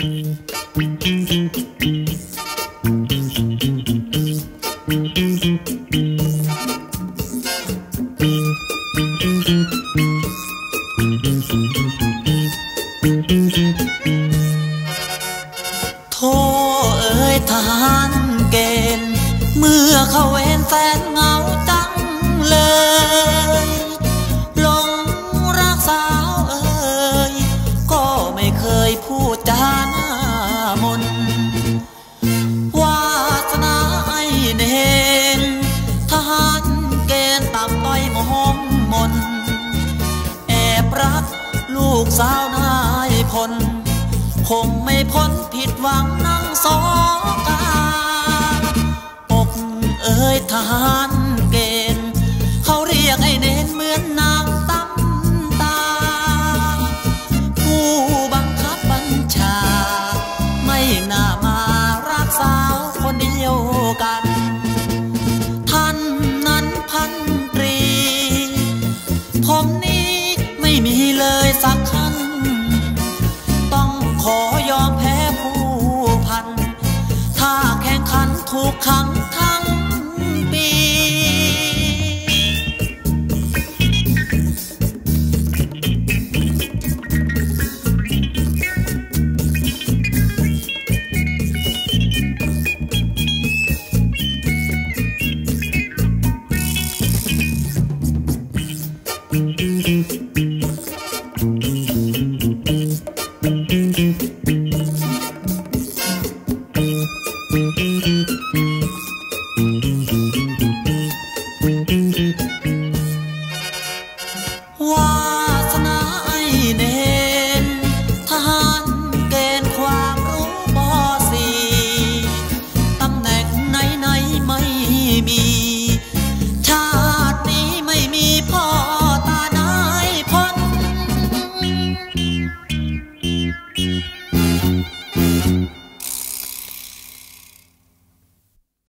โทเอ่ยทหารเกณฑ์เมื่อเข้าเวรแสนเหงาจังเลยหลงรักสาวเอ่ยก็ไม่เคยพูดจาหน้ามนวาสนาไอ้เนรทหารเกณฑ์ต่ำต้อยมองมนแอบรักลูกสาวนายพลคงไม่พ้นผิดหวังนั่งสอกาอกเอ่ยทหารเกณฑ์เขาเรียกไอ้เนรเหมือนนางตำตาผู้บังคับบัญชาไม่น่ามารักสาวคนเดียวกันท่านนั้นพันตรีผมนี้ไม่มีเลยสักคันต้องขอยอมแพ้ผู้พันถ้าแข่งขันถูกขังทั้งปี